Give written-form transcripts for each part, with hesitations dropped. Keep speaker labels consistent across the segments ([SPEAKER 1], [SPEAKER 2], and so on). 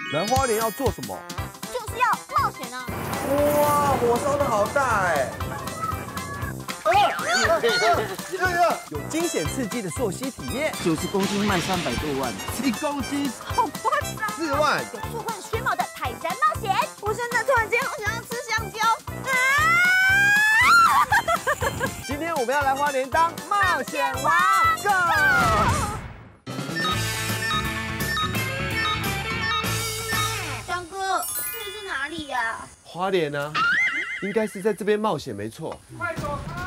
[SPEAKER 1] 来花莲要做什么？
[SPEAKER 2] 就是要冒险啊！
[SPEAKER 1] 哇，火烧的好大哎！有惊险刺激的溯溪体验
[SPEAKER 3] ，90公斤卖300多万
[SPEAKER 1] ，1公斤
[SPEAKER 2] 好夸张
[SPEAKER 1] ，4万。
[SPEAKER 2] 有树冠靴帽的泰山冒险，我现在突然间好想要吃香蕉啊！
[SPEAKER 1] 今天我们要来花莲当冒险王 ，Go！
[SPEAKER 2] 张哥，这里是哪里呀？
[SPEAKER 1] 花莲呢？应该是在这边冒险，没错。快走开！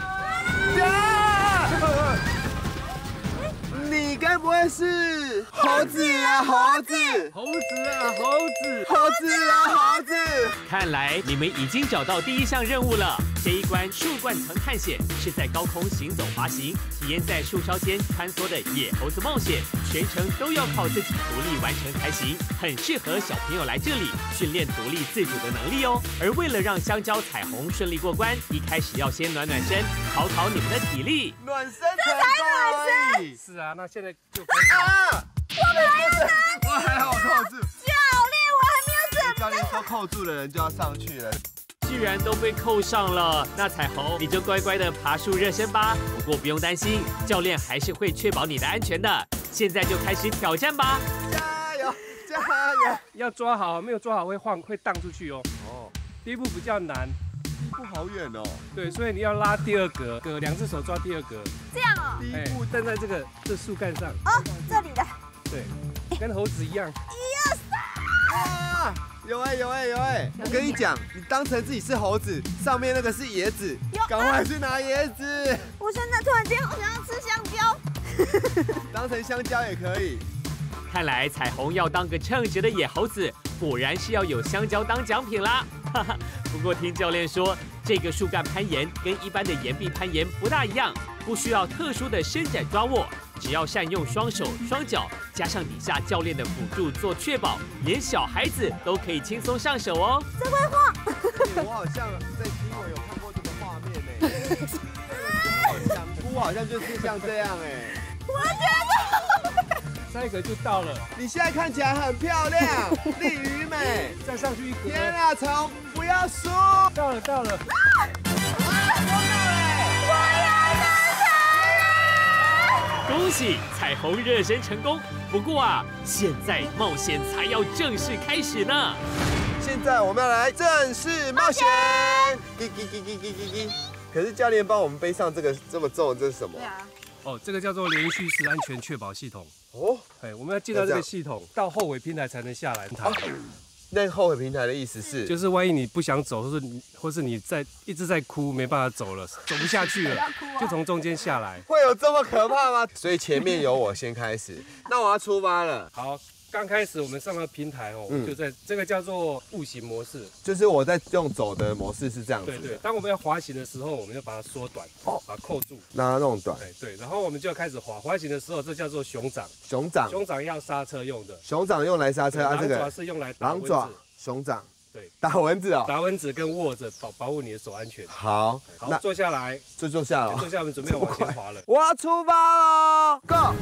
[SPEAKER 1] 你该不会是猴子啊？猴子！
[SPEAKER 4] 猴子啊，猴子！
[SPEAKER 1] 猴子啊，猴子！
[SPEAKER 5] 看来你们已经找到第一项任务了。这一关树冠层探险是在高空行走滑行，体验在树梢间穿梭的野猴子冒险，全程都要靠自己独立完成才行，很适合小朋友来这里训练独立自主的能力哦。而为了让香蕉彩虹顺利过关，一开始要先暖暖身，考考你们的体力。
[SPEAKER 1] 暖身成功而已。
[SPEAKER 4] 是啊，那现在就开始
[SPEAKER 1] 啊！我还好扣住。
[SPEAKER 2] 教练，我还没有准备。
[SPEAKER 1] 教练说扣住的人就要上去了。
[SPEAKER 5] 既然都被扣上了，那彩虹你就乖乖的爬树热身吧。不过不用担心，教练还是会确保你的安全的。现在就开始挑战吧！
[SPEAKER 1] 加油，加油！
[SPEAKER 4] 要抓好，没有抓好会晃，会荡出去哦。哦，第一步比较难，
[SPEAKER 1] 第一步好远哦。
[SPEAKER 4] 对，所以你要拉第二格，2只手抓第二格。
[SPEAKER 2] 这样哦。
[SPEAKER 1] 第一步
[SPEAKER 4] 站在这树干上。
[SPEAKER 2] 哦，这里的。
[SPEAKER 4] 对，跟猴子一样。
[SPEAKER 1] 啊！有哎！我跟你讲，你当成自己是猴子，上面那个是椰子，赶快去拿椰子。
[SPEAKER 2] 我现在突然间好想要吃香蕉，
[SPEAKER 1] 当成香蕉也可以。
[SPEAKER 5] 看来彩虹要当个称职的野猴子，果然是要有香蕉当奖品啦。哈哈，不过听教练说，这个树干攀岩跟一般的岩壁攀岩不大一样，不需要特殊的伸展抓握。只要善用双手双脚，加上底下教练的辅助做确保，连小孩子都可以轻松上手哦。
[SPEAKER 2] 真会晃！
[SPEAKER 1] 我好像在新闻有看过这个画面呢。香菇好像就是像这样哎。
[SPEAKER 2] 我觉得。
[SPEAKER 4] 下一个就到了。
[SPEAKER 1] 你现在看起来很漂亮，丽鱼美。
[SPEAKER 4] 再上去一格。
[SPEAKER 1] 天啊，彩虹不要输！
[SPEAKER 4] 到了。
[SPEAKER 5] 恭喜彩虹热身成功！不过啊，现在冒险才要正式开始呢。
[SPEAKER 1] 现在我们要来正式冒险！可是教练帮我们背上这个这么重，这是什么？
[SPEAKER 2] 对啊。
[SPEAKER 4] 哦，这个叫做连续式安全确保系统。
[SPEAKER 1] 哦，
[SPEAKER 4] 哎，我们要进到这个系统，到后尾平台才能下来。
[SPEAKER 1] 那后尾平台的意思是，
[SPEAKER 4] 就是万一你不想走，或是你一直在哭，没办法走了，走不下去了，就从中间下来。
[SPEAKER 1] 会有这么可怕吗？所以前面由我先开始，那我要出发了。
[SPEAKER 4] 好，刚开始我们上了平台哦，就在这个叫做步行模式，
[SPEAKER 1] 就是我在用走的模式是这样子。
[SPEAKER 4] 对，当我们要滑行的时候，我们就把它缩短，把它扣住，
[SPEAKER 1] 让它弄短。
[SPEAKER 4] 对，然后我们就要开始滑行的时候，这叫做熊掌。熊掌要刹车用的。
[SPEAKER 1] 熊掌用来刹车啊，这个
[SPEAKER 4] 狼爪是用来
[SPEAKER 1] 狼爪，熊掌。
[SPEAKER 4] 对，
[SPEAKER 1] 打蚊子哦，
[SPEAKER 4] 打蚊子跟握着保护你的手安全。
[SPEAKER 1] 好，
[SPEAKER 4] 那坐下来，
[SPEAKER 1] 坐下了，
[SPEAKER 4] 坐下，我们准备往前滑了。
[SPEAKER 1] 我要出发了 ，Go！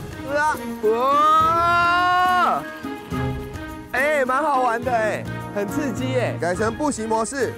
[SPEAKER 1] 哇！哎，蛮好玩的哎，很刺激哎，改成步行模式，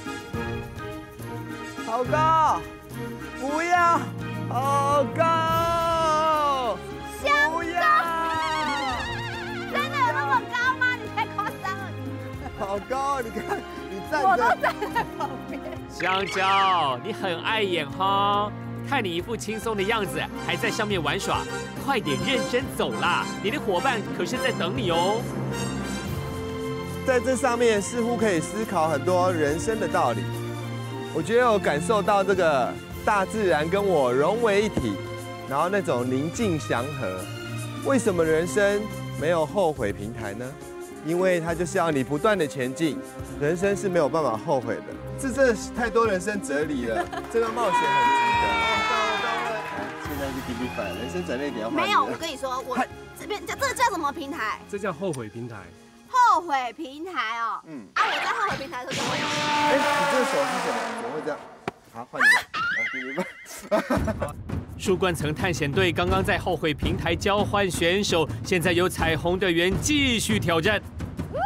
[SPEAKER 1] 好高，不要，好高，
[SPEAKER 2] 不要，真的有那么高吗？你太夸张了。
[SPEAKER 1] 好高，你看，你站着，
[SPEAKER 2] 我都站在旁边。
[SPEAKER 5] 香蕉，你很碍眼哈，看你一副轻松的样子，还在上面玩耍，快点认真走啦！你的伙伴可是在等你哦。
[SPEAKER 1] 在这上面似乎可以思考很多人生的道理。我觉得我感受到这个大自然跟我融为一体，然后那种宁静祥和。为什么人生没有后悔平台呢？因为它就是要你不断的前进，人生是没有办法后悔的。这真的是太多人生哲理了，这个冒险很值得。现在是 DB 版，人生转捩点要
[SPEAKER 2] 没有，我跟你说，我这边这个叫什么平台？
[SPEAKER 4] 这叫后悔平台。
[SPEAKER 2] 后悔平台哦。我在后悔平台的时候，
[SPEAKER 1] 哎，你这个手是什么？怎么会这样？好，换你。DB 版。
[SPEAKER 5] 树冠层探险队刚刚在后悔平台交换选手，现在由彩虹队员继续挑战。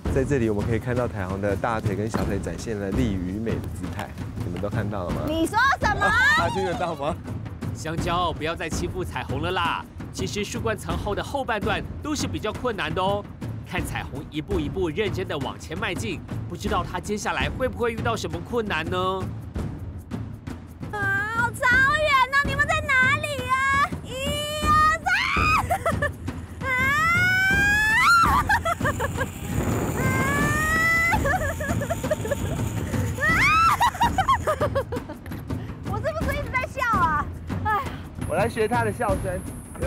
[SPEAKER 1] 在这里我们可以看到彩虹的大腿跟小腿展现了力与美的姿态，你们都看到了吗？
[SPEAKER 2] 你说什么？
[SPEAKER 1] 他听得到吗？
[SPEAKER 5] 香蕉，不要再欺负彩虹了啦！其实树冠层后的后半段都是比较困难的哦。看彩虹一步一步认真的往前迈进，不知道他接下来会不会遇到什么困难呢？
[SPEAKER 2] 好遥远呢！你们在哪里呀？1、2、3！我是不是一直在笑啊？哎，
[SPEAKER 1] 我来学他的笑声。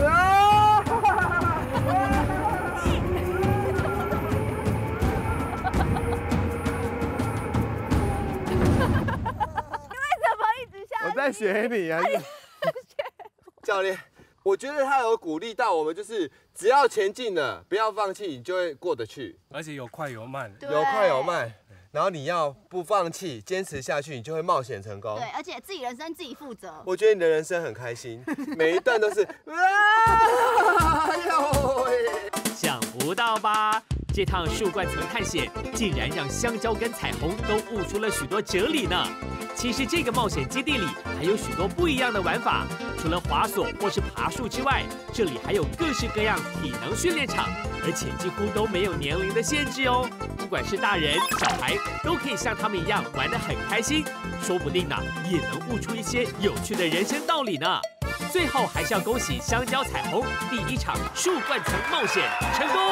[SPEAKER 1] 我在学你啊！教练，我觉得他有鼓励到我们，就是只要前进了，不要放弃，你就会过得去。
[SPEAKER 4] 而且有快有慢，
[SPEAKER 1] 有快有慢，然后你要不放弃，坚持下去，你就会冒险成功。
[SPEAKER 2] 对，而且自己人生自己负责。
[SPEAKER 1] 我觉得你的人生很开心，每一段都是
[SPEAKER 5] 想不到吧？这趟树冠层探险竟然让香蕉跟彩虹都悟出了许多哲理呢。其实这个冒险基地里还有许多不一样的玩法，除了滑索或是爬树之外，这里还有各式各样体能训练场，而且几乎都没有年龄的限制哦。不管是大人小孩，都可以像他们一样玩得很开心，说不定呢也能悟出一些有趣的人生道理呢。最后还是要恭喜香蕉彩虹第1场树冠层冒险成功。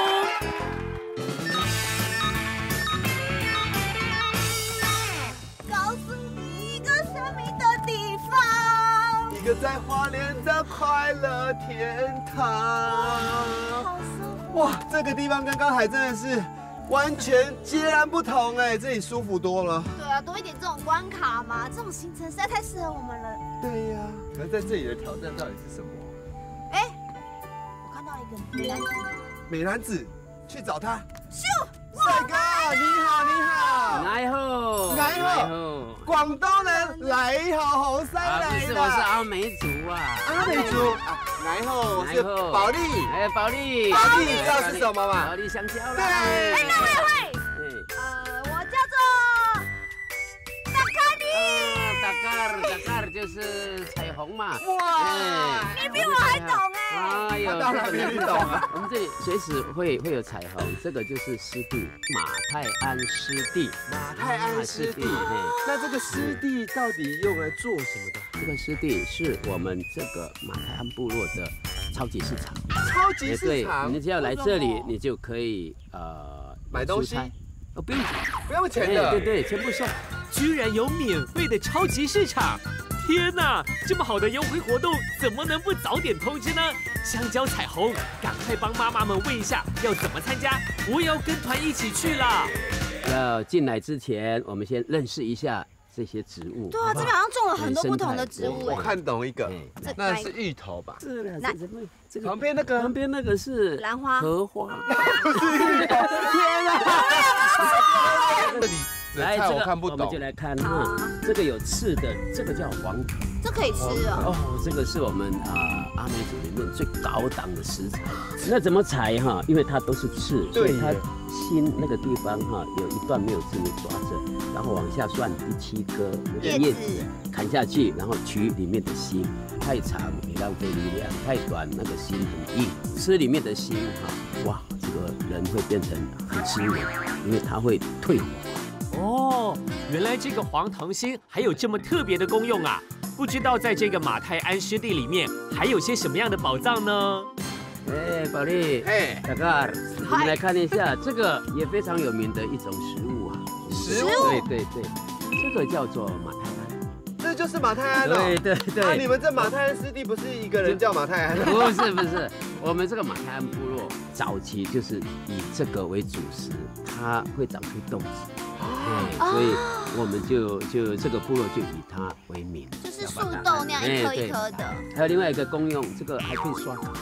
[SPEAKER 2] 告诉你一个神秘的地方，
[SPEAKER 1] 一个在花莲的快乐天堂。
[SPEAKER 2] 好舒服。
[SPEAKER 1] 哇，这个地方跟刚才真的是完全截然不同哎，这里舒服多了。
[SPEAKER 2] 对啊，多一点这种关卡嘛，这种行程实在太适合我们了。
[SPEAKER 1] 对呀，可是在这里的挑战到底是什么？
[SPEAKER 2] 哎，我看到一个美男子。
[SPEAKER 1] 美男子，去找他。
[SPEAKER 2] 咻！
[SPEAKER 1] 帅哥，你好，你好。
[SPEAKER 3] 来后，
[SPEAKER 1] 来后，广东人来好红山来的。
[SPEAKER 3] 不是，我是阿美族啊。
[SPEAKER 1] 阿美族，来后，我是保利。
[SPEAKER 3] 哎，保利，
[SPEAKER 1] 保利，你知道是什么吗？
[SPEAKER 3] 保利香蕉啦。
[SPEAKER 1] 对。
[SPEAKER 2] 哎，那我也会。我叫做达卡尼。
[SPEAKER 3] 达嘎就是彩虹嘛。
[SPEAKER 1] 哇，
[SPEAKER 2] 你比我还懂哎。
[SPEAKER 3] 哎呦，
[SPEAKER 1] 当然比你懂啊。
[SPEAKER 3] 我们这里随时会有彩虹，这个就是湿地，马泰安湿地。
[SPEAKER 1] 马泰安湿地，那这个湿地到底用来做什么的？
[SPEAKER 3] 这个湿地是我们这个马泰安部落的超级市场。
[SPEAKER 1] 超级市场，
[SPEAKER 3] 你只要来这里，你就可以
[SPEAKER 1] 买东西。
[SPEAKER 3] 哦，不用钱，
[SPEAKER 1] 不用钱的。
[SPEAKER 3] 对对，全部送。
[SPEAKER 5] 居然有免费的超级市场！天哪，这么好的优惠活动，怎么能不早点通知呢？香蕉彩虹，赶快帮妈妈们问一下要怎么参加，我也要跟团一起去啦！
[SPEAKER 3] 要进来之前，我们先认识一下这些植物。
[SPEAKER 2] 对啊，这边好像种了很多不同的植物。
[SPEAKER 1] 我看懂一个，那是芋头吧？
[SPEAKER 3] 是的，这个
[SPEAKER 1] 旁边那个
[SPEAKER 3] 是
[SPEAKER 2] 兰花、
[SPEAKER 3] 荷花。
[SPEAKER 1] 天哪！这里
[SPEAKER 3] 来，
[SPEAKER 1] 菜我看不懂，
[SPEAKER 3] 我们就来看哈，这个有刺的，这个叫黄藤。
[SPEAKER 2] 这可以吃哦。
[SPEAKER 3] 哦，这个是我们阿美族里面最高档的食材。那怎么采哈？因为它都是刺，所以它心那个地方哈有一段没有刺，你抓着，然后往下算第7颗叶子砍下去，然后取里面的心。太长你浪费力量，太短那个心很硬，吃里面的心哈，哇，这个人会变成很吃人，因为它会退黄。
[SPEAKER 5] 哦，原来这个黄藤心还有这么特别的功用啊！不知道在这个马泰安湿地里面还有些什么样的宝藏呢？
[SPEAKER 3] 哎，宝莉，
[SPEAKER 1] 哎，
[SPEAKER 3] 大哥，我们来看一下，这个也非常有名的一种食物啊。
[SPEAKER 1] 食物？
[SPEAKER 3] 对，这个叫做马泰安。
[SPEAKER 1] 这就是马泰安
[SPEAKER 3] 哦。对。
[SPEAKER 1] 那你们这马泰安湿地不是一个人叫马泰安？
[SPEAKER 3] 不是，我们这个马泰安部落早期就是以这个为主食，它会长出豆子。所以我们就这个部落就以它为名，
[SPEAKER 2] 就是树豆那样一颗一颗的。
[SPEAKER 3] 还有另外一个功用，这个还可以刷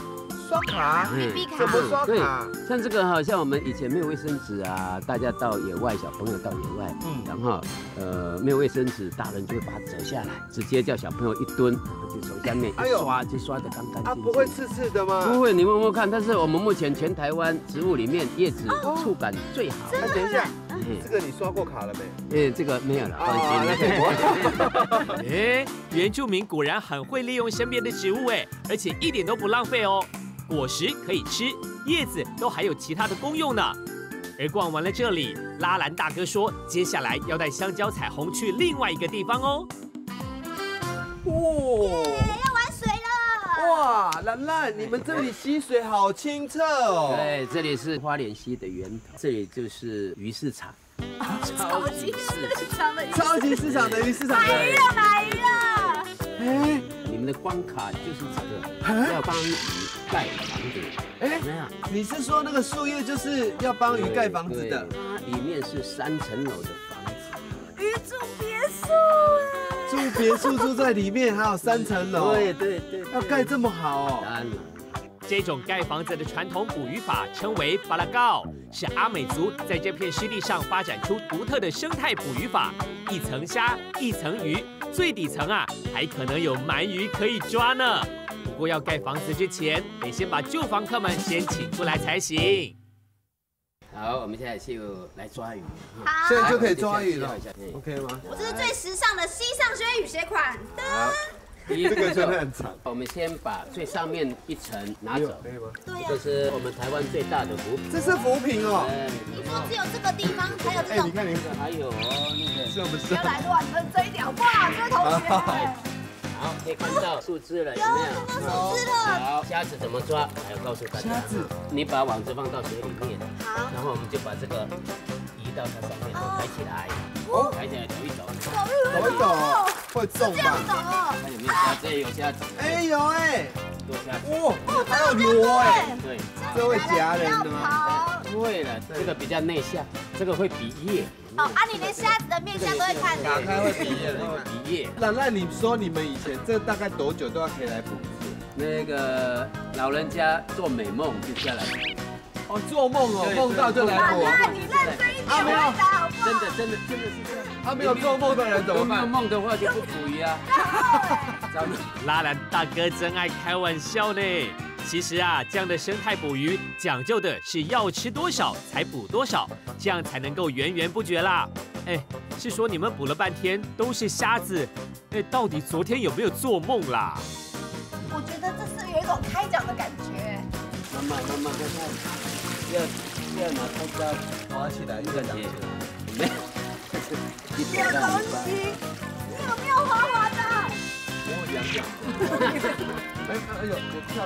[SPEAKER 1] 刷卡？
[SPEAKER 2] 必卡
[SPEAKER 1] 怎么刷
[SPEAKER 3] 对
[SPEAKER 1] 卡？，
[SPEAKER 3] 像这个哈，像我们以前没有卫生纸啊，大家到野外，小朋友到野外，然后没有卫生纸，大人就会把它折下来，直接叫小朋友一蹲，就从下面一刷，就刷得干干净净。
[SPEAKER 1] 不会刺刺的吗？
[SPEAKER 3] 不会，你摸摸看。但是我们目前全台湾植物里面叶子触感最好。
[SPEAKER 1] 等一下，这个你刷过卡了没？
[SPEAKER 3] 这个没有了，放
[SPEAKER 1] 那可以
[SPEAKER 3] 心。
[SPEAKER 5] 哎，原住民果然很会利用身边的植物哎，而且一点都不浪费哦。果实可以吃，叶子都还有其他的功用呢。而逛完了这里，拉兰大哥说，接下来要带香蕉彩虹去另外一个地方哦。
[SPEAKER 1] 哇！
[SPEAKER 2] 要玩水了。
[SPEAKER 1] 哇，兰兰，你们这里溪水好清澈哦。
[SPEAKER 3] 对，这里是花莲溪的源头，这里就是鱼市场，
[SPEAKER 2] 超级市场的鱼，
[SPEAKER 1] 超级市场的鱼市场。
[SPEAKER 2] 买鱼了，买鱼了。
[SPEAKER 1] 哎，
[SPEAKER 3] 你们的关卡就是这个，要帮鱼盖房子。
[SPEAKER 1] 哎，你是说那个树叶就是要帮鱼盖房子的？
[SPEAKER 3] 它里面是3层楼的房子。
[SPEAKER 2] 鱼住别墅哎。
[SPEAKER 1] 住别墅住在里面，还有3层楼。
[SPEAKER 3] 对，
[SPEAKER 1] 要盖这么好哦。
[SPEAKER 3] 当然。
[SPEAKER 5] 这种盖房子的传统捕鱼法称为巴拉告，是阿美族在这片湿地上发展出独特的生态捕鱼法。一层虾，一层鱼，最底层啊还可能有鳗鱼可以抓呢。不过要盖房子之前，得先把旧房客们先请出来才行。
[SPEAKER 3] 好，我们现在就来抓鱼。
[SPEAKER 2] 好，
[SPEAKER 1] 现在就可以抓鱼了
[SPEAKER 3] 对
[SPEAKER 1] ，OK 吗？
[SPEAKER 2] 我这是最时尚的西上轩雨鞋款。
[SPEAKER 3] 好，第一
[SPEAKER 1] 这个真的
[SPEAKER 3] 步
[SPEAKER 1] 很长。
[SPEAKER 3] 我们先把最上面一层拿走，
[SPEAKER 1] 可以吗？
[SPEAKER 2] 对呀
[SPEAKER 3] 这，是我们台湾最大的浮萍。
[SPEAKER 1] 这是浮萍哦。
[SPEAKER 2] 你说只有这个地方才有这种
[SPEAKER 1] 你。看，
[SPEAKER 3] 还有那个，
[SPEAKER 1] 是我们
[SPEAKER 2] 不要来乱喷这一条，哇，这位同学。
[SPEAKER 3] 好，可以看到树枝了，有
[SPEAKER 2] 有
[SPEAKER 3] 没有？
[SPEAKER 2] 看到树枝了。
[SPEAKER 3] 好，虾子怎么抓？还要告诉大家。
[SPEAKER 1] 虾子，
[SPEAKER 3] 你把网子放到水里面，
[SPEAKER 2] 好，
[SPEAKER 3] 然后我们就把这个移到它上面，抬起来，抬起来走一走，
[SPEAKER 1] 走一走会重
[SPEAKER 2] 这样
[SPEAKER 1] 吧？
[SPEAKER 2] 走哦。
[SPEAKER 3] 看有没有虾？这里有虾子，
[SPEAKER 1] 哎，有哎，
[SPEAKER 3] 多虾子。
[SPEAKER 1] 哇，还有螺哎，
[SPEAKER 3] 对，
[SPEAKER 1] 这会夹人的吗？
[SPEAKER 2] 吗？
[SPEAKER 3] 不会了，这个比较内向，这个会比叶。
[SPEAKER 2] 哦，啊，你连虾子的面相都会看
[SPEAKER 1] 打
[SPEAKER 2] 的。
[SPEAKER 1] 开会比耶
[SPEAKER 3] 这个会比叶。
[SPEAKER 1] 兰兰，你说你们以前这大概多久都要可以来捕一次？
[SPEAKER 3] 那个老人家做美梦就下来，
[SPEAKER 1] 哦，做梦哦，
[SPEAKER 3] 对
[SPEAKER 1] 梦到就来捕。
[SPEAKER 2] 那你认真一点回答好不好？
[SPEAKER 3] 真的是这样。
[SPEAKER 1] 他没有做梦的人怎么
[SPEAKER 3] 没有
[SPEAKER 1] 办？
[SPEAKER 3] 梦的话就不捕鱼啊。糟了。
[SPEAKER 5] 拉兰大哥真爱开玩笑呢。其实啊，这样的生态捕鱼讲究的是要吃多少才捕多少，这样才能够源源不绝啦。哎，是说你们捕了半天都是虾子，哎，到底昨天有没有做梦啦？
[SPEAKER 2] 我觉得这是有一种开奖的感觉。
[SPEAKER 3] 慢慢看看，要拿太高，
[SPEAKER 1] 滑起来，
[SPEAKER 3] 感觉没有，一
[SPEAKER 2] 有
[SPEAKER 3] 点
[SPEAKER 2] 东西，你有没有滑滑的？
[SPEAKER 1] 我痒痒。哎呦，跳！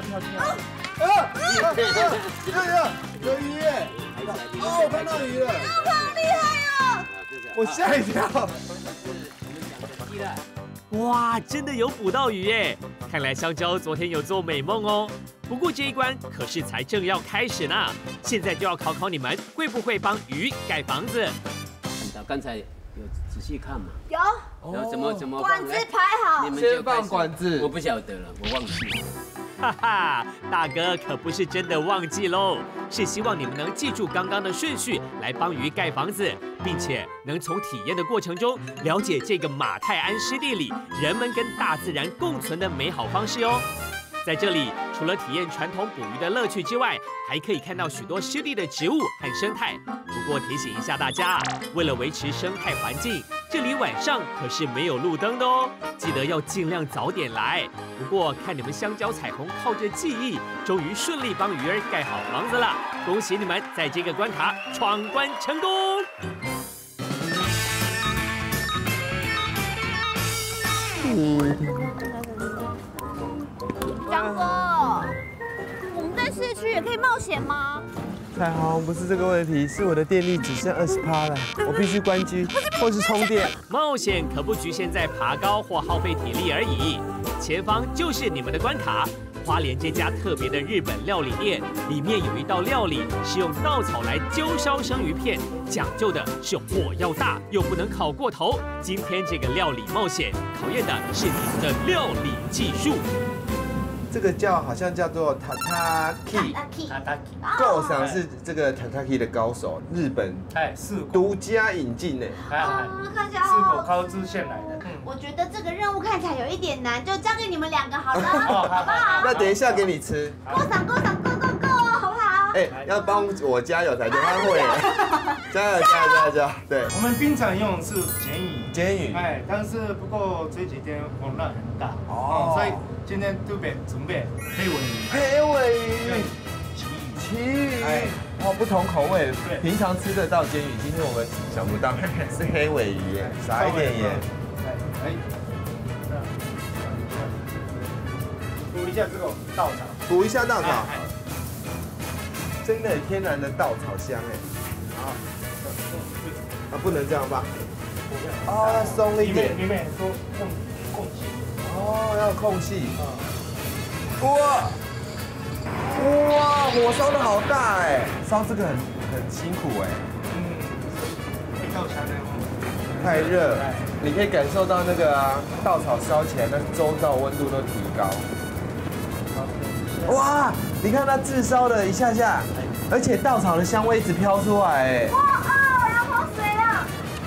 [SPEAKER 1] 有鱼耶！哦，我看到鱼了，
[SPEAKER 2] 好厉害哦！
[SPEAKER 1] 我吓一跳。
[SPEAKER 5] 哇，真的有捕到鱼耶！看来香蕉昨天有做美梦哦。不过这一关可是才正要开始呢，现在就要考考你们会不会帮鱼盖房子。
[SPEAKER 3] 刚才有仔细看嘛？
[SPEAKER 2] 有
[SPEAKER 3] 然后怎么
[SPEAKER 2] 管子排好
[SPEAKER 3] 你，们就
[SPEAKER 1] 先放管子
[SPEAKER 3] 我不晓得了，我忘记了。
[SPEAKER 5] 哈哈，大哥可不是真的忘记喽，是希望你们能记住刚刚的顺序来帮鱼盖房子，并且能从体验的过程中了解这个马泰安湿地里人们跟大自然共存的美好方式哦。在这里，除了体验传统捕鱼的乐趣之外，还可以看到许多湿地的植物和生态。不过提醒一下大家，为了维持生态环境，这里晚上可是没有路灯的哦，记得要尽量早点来。不过看你们香蕉彩虹靠着记忆，终于顺利帮鱼儿盖好房子了，恭喜你们在这个关卡闯关成功！
[SPEAKER 2] 张哥，我们在市区也可以冒险吗？
[SPEAKER 1] 彩虹不是这个问题，是我的电力只剩20%了，我必须关机或是充电。
[SPEAKER 5] 冒险可不局限在爬高或耗费体力而已，前方就是你们的关卡。花莲这家特别的日本料理店，里面有一道料理是用稻草来揪烧生鱼片，讲究的是火要大，又不能烤过头。今天这个料理冒险考验的是你们的料理技术。
[SPEAKER 1] 这个好像叫做 Tataki， 够赏是这个 Tataki 的高手，日本独家引进呢。
[SPEAKER 2] 看起来
[SPEAKER 6] 四国高知县来的。
[SPEAKER 2] 我觉得这个任务看起来有一点难，就交给你们2个好了，好不好？
[SPEAKER 1] 那等一下给你吃。
[SPEAKER 2] 够赏，Go，好不好？
[SPEAKER 1] 哎，要帮我加油才对，他会。加油！对，
[SPEAKER 6] 我们冰场用的是
[SPEAKER 1] 煎鱼，
[SPEAKER 6] 哎，但是不过这几天风浪很大所以今天特别准备黑尾鱼、旗鱼，哦，不同口味，
[SPEAKER 1] 平常吃得到煎鱼，今天我们想不到是黑尾鱼耶，撒一点盐，
[SPEAKER 6] 补一下这个稻草，
[SPEAKER 1] 补一下稻草，真的很天然的稻草香哎，好，不能这样吧？要松一点，
[SPEAKER 6] 里面说空气，
[SPEAKER 1] 要空气，哇，火烧的好大哎，烧这个很辛苦哎，
[SPEAKER 6] 会掉下来
[SPEAKER 1] 太热，你可以感受到那个稻草烧起来，那周遭温度都提高。哇，你看它炙烧了一下下，而且稻草的香味一直飘出来哎。
[SPEAKER 2] 我要泼水了。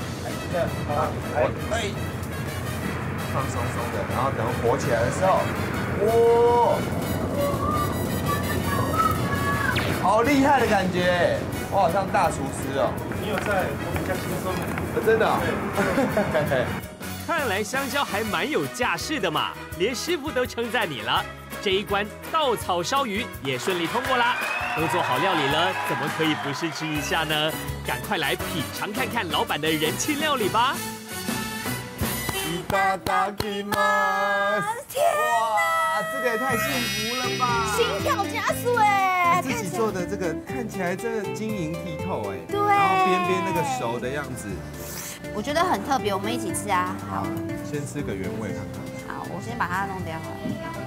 [SPEAKER 1] 放松松的，然后等火起来的时候，好厉害的感觉，我好像大厨师哦。
[SPEAKER 6] 你有在，我比较轻松的。
[SPEAKER 1] 真的。
[SPEAKER 5] 看来香蕉还蛮有架势的嘛，连师傅都称赞你了。这一关稻草烧鱼也顺利通过啦，都做好料理了，怎么可以不试吃一下呢？赶快来品尝看看老板的人气料理吧！
[SPEAKER 1] いただきます！天哪，这个也太幸福了吧！
[SPEAKER 2] 心跳加速哎！
[SPEAKER 1] 自己做的这个看起来真的晶莹剔透哎，
[SPEAKER 2] 对，
[SPEAKER 1] 然后边边那个熟的样子，
[SPEAKER 2] 我觉得很特别，我们一起吃啊。好，
[SPEAKER 1] 先吃个原味看看。
[SPEAKER 2] 好，我先把它弄掉好了。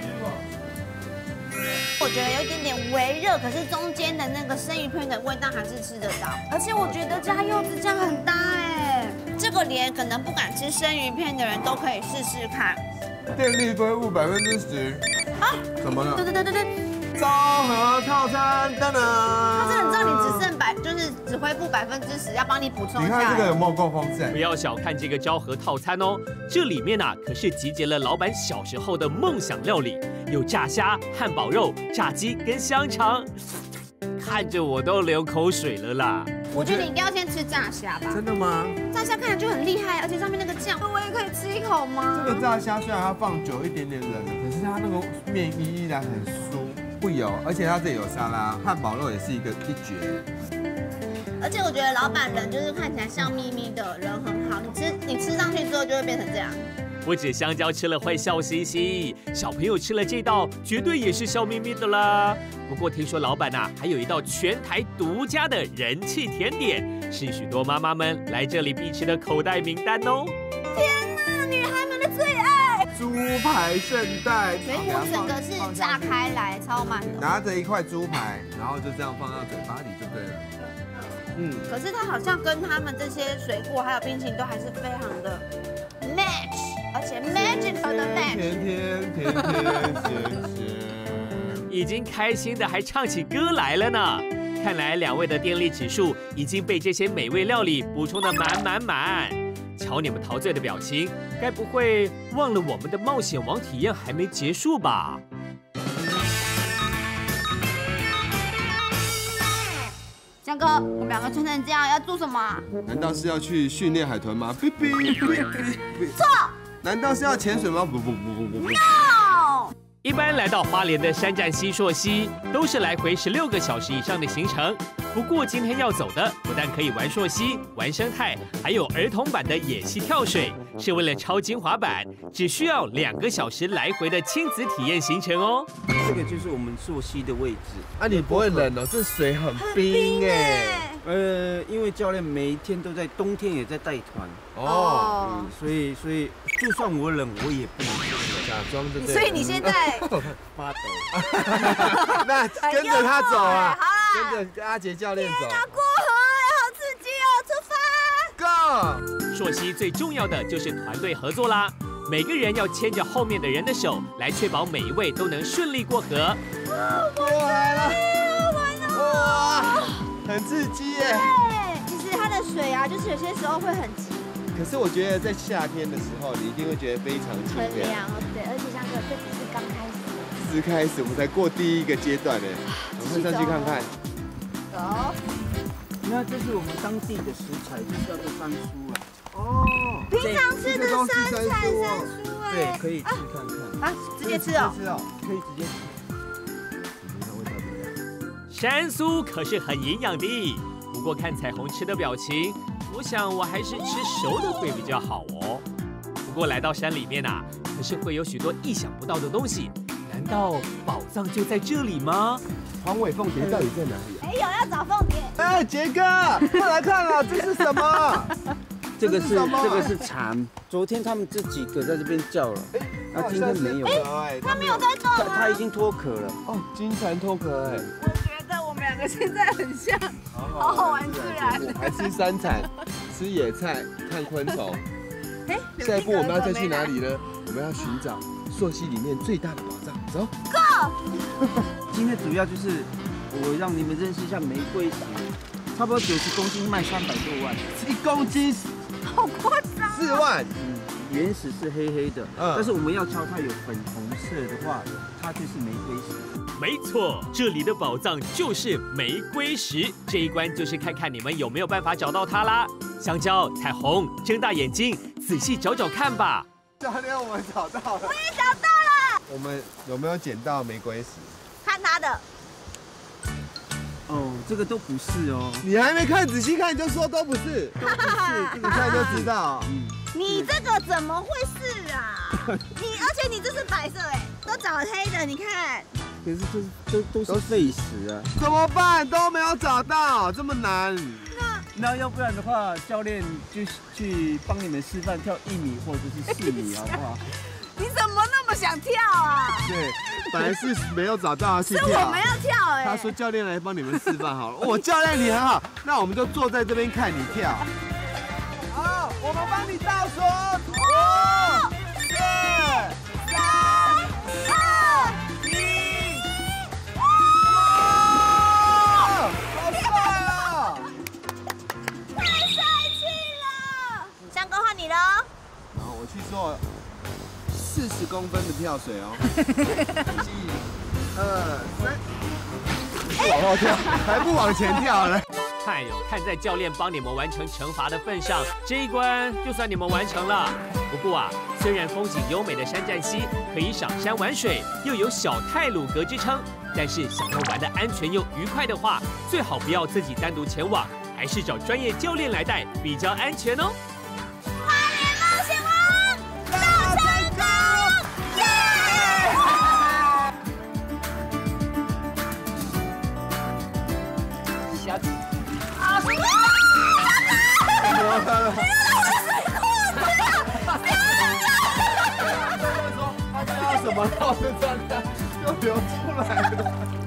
[SPEAKER 2] 我觉得有一点点微热，可是中间的那个生鱼片的味道还是吃得到，而且我觉得加柚子酱很搭哎，这个连可能不敢吃生鱼片的人都可以试试看。
[SPEAKER 1] 电力归户10%啊？怎么了？
[SPEAKER 2] 对。
[SPEAKER 1] 综合套餐，当当。
[SPEAKER 2] 他真的知道你就是只恢复10%，要帮你补充一下。
[SPEAKER 1] 你看这个有没有够丰盛？
[SPEAKER 5] 不要小看这个昭和套餐哦，这里面可是集结了老板小时候的梦想料理，有炸虾、汉堡肉、炸鸡跟香肠，看着我都流口水了啦。
[SPEAKER 2] 我觉得你应该要先吃炸虾吧。
[SPEAKER 1] 真的吗？
[SPEAKER 2] 炸虾看起来就很厉害，而且上面那个酱，我也可以吃一口吗？
[SPEAKER 1] 这个炸虾虽然它放久一点点冷了，可是它那个面依然很酥。不油，而且它这里有沙拉，汉堡肉也是一绝。
[SPEAKER 2] 而且我觉得老板人就是看起来笑眯眯的，人很好。你吃上去之后就会变成这样。
[SPEAKER 5] 不止香蕉吃了会笑嘻嘻，小朋友吃了这道绝对也是笑眯眯的啦。不过听说老板还有一道全台独家的人气甜点，是许多妈妈们来这里必吃的口袋名单哦。
[SPEAKER 2] 天哪，女孩们的最爱！
[SPEAKER 1] 猪排圣代，
[SPEAKER 2] 所以我整个是炸开来，超满的。
[SPEAKER 1] 拿着一块猪排，然后就这样放到嘴巴里就对了。
[SPEAKER 2] 可是它好像跟他们这些水果还有冰淇淋都还是非常的 match， 而且 magical 的 match。
[SPEAKER 1] 甜，
[SPEAKER 5] 已经开心的还唱起歌来了呢。看来2位的电力指数已经被这些美味料理补充的满。瞧你们陶醉的表情，该不会忘了我们的冒险王体验还没结束吧？
[SPEAKER 2] 江哥，我们2个穿成这样要做什么啊？
[SPEAKER 1] 难道是要去训练海豚吗？
[SPEAKER 2] 错。
[SPEAKER 1] 难道是要潜水吗？不。
[SPEAKER 2] No。
[SPEAKER 5] 一般来到花莲的山站溪朔溪，都是来回16个小时以上的行程。不过今天要走的，不但可以玩朔溪、玩生态，还有儿童版的野溪跳水，是为了超精华版，只需要2个小时来回的亲子体验行程哦。
[SPEAKER 7] 这个就是我们溯溪的位置。
[SPEAKER 1] 啊，你不会冷哦？这水很冰哎。
[SPEAKER 7] 因为教练每一天都在，冬天也在带团
[SPEAKER 1] 哦，
[SPEAKER 7] 所以就算我冷，我也不能
[SPEAKER 1] 假装的。
[SPEAKER 2] 所以你现在
[SPEAKER 7] 发抖。
[SPEAKER 1] 那跟着他走啊，跟着阿杰教练走。
[SPEAKER 2] 过河，好刺激哦！出发
[SPEAKER 1] ，Go！
[SPEAKER 5] 溯溪最重要的就是团队合作啦。 每个人要牵着后面的人的手，来确保每一位都能顺利过河。
[SPEAKER 1] 过来了，哇，很刺激耶！
[SPEAKER 2] 对，其实它的水啊，就是有些时候会很急，
[SPEAKER 1] 可是我觉得在夏天的时候，你一定会觉得非常清
[SPEAKER 2] 很
[SPEAKER 1] 凉。
[SPEAKER 2] 凉，对，而且像这只是刚开始。
[SPEAKER 1] 只开始，我们才过第一个阶段呢，我们上去看看。
[SPEAKER 2] 走。
[SPEAKER 7] 那这是我们当地的食材，就是叫做山酥啊。
[SPEAKER 1] 哦，
[SPEAKER 2] 平常吃的山菜、山酥哎。
[SPEAKER 7] 对，可以吃看看。
[SPEAKER 2] 啊，直接吃哦。
[SPEAKER 7] 可以直接吃。
[SPEAKER 5] 山酥可是很营养的，不过看彩虹吃的表情，我想我还是吃熟的会比较好哦。不过来到山里面啊，可是会有许多意想不到的东西。难道宝藏就在这里吗？
[SPEAKER 1] 黄尾凤蝶到底在哪里？
[SPEAKER 2] 没有要找凤蝶。
[SPEAKER 1] 哎，杰哥，快来看啊，这是什么？
[SPEAKER 7] 这个是蝉，昨天他们这几个在这边叫了，那今天没有。
[SPEAKER 2] 它没有在动啊。
[SPEAKER 7] 它已经脱壳了。
[SPEAKER 1] 哦，金蝉脱壳哎。
[SPEAKER 2] 我觉得我们两个现在很像，好好玩自然。
[SPEAKER 1] 还吃山产，吃野菜，看昆虫。哎，下一步我们要再去哪里呢？我们要寻找溯溪里面最大的宝藏。走
[SPEAKER 2] ，Go！
[SPEAKER 7] 今天主要就是我让你们认识一下玫瑰石，差不多90公斤卖300多万
[SPEAKER 1] ，1公斤
[SPEAKER 2] 好夸张
[SPEAKER 1] ，4万。
[SPEAKER 7] 原石是黑黑的，但是我们要敲它有粉红色的话，它就是玫瑰石。
[SPEAKER 5] 没错，这里的宝藏就是玫瑰石，这一关就是看看你们有没有办法找到它啦。香蕉、彩虹，睁大眼睛，仔细找找看吧。
[SPEAKER 1] 教练，我们找到了，
[SPEAKER 2] 我也找到了。
[SPEAKER 1] 我们有没有捡到玫瑰石？
[SPEAKER 2] 看它的。
[SPEAKER 7] 哦，这个都不是哦。
[SPEAKER 1] 你还没看仔细看，你就说都不是，
[SPEAKER 7] 都不是，这个
[SPEAKER 1] 看就知道。
[SPEAKER 2] 你这个怎么会是啊？而且你这是白色哎，都找黑的，你看。
[SPEAKER 7] 可是都是废石啊。
[SPEAKER 1] 怎么办？都没有找到，这么难。
[SPEAKER 7] 那要不然的话，教练就去帮你们示范跳1米或者是4米，好不好？
[SPEAKER 2] 你怎么那么想跳啊？
[SPEAKER 1] 对，本来是没有找到去跳。
[SPEAKER 2] 是我们要跳哎。
[SPEAKER 1] 他说教练来帮你们示范好了。我教练你很好，那我们就坐在这边看你跳。好，我们帮你倒数，5、4、3、2、1。哇，好帅啊！
[SPEAKER 2] 太帅气了！香哥换你喽。
[SPEAKER 1] 然后我去做40公分的跳水哦。1、2、3，往后跳，还不往前跳了。
[SPEAKER 5] 哎呦，看在教练帮你们完成惩罚的份上，这一关就算你们完成了。不过啊，虽然风景优美的山站溪可以赏山玩水，又有小太鲁阁之称，但是想要玩得安全又愉快的话，最好不要自己单独前往，还是找专业教练来带比较安全哦。
[SPEAKER 2] 花莲冒险王大成功！耶！
[SPEAKER 7] 下次。
[SPEAKER 2] 啊！什么？
[SPEAKER 1] 什么套是这样的，就流出来了。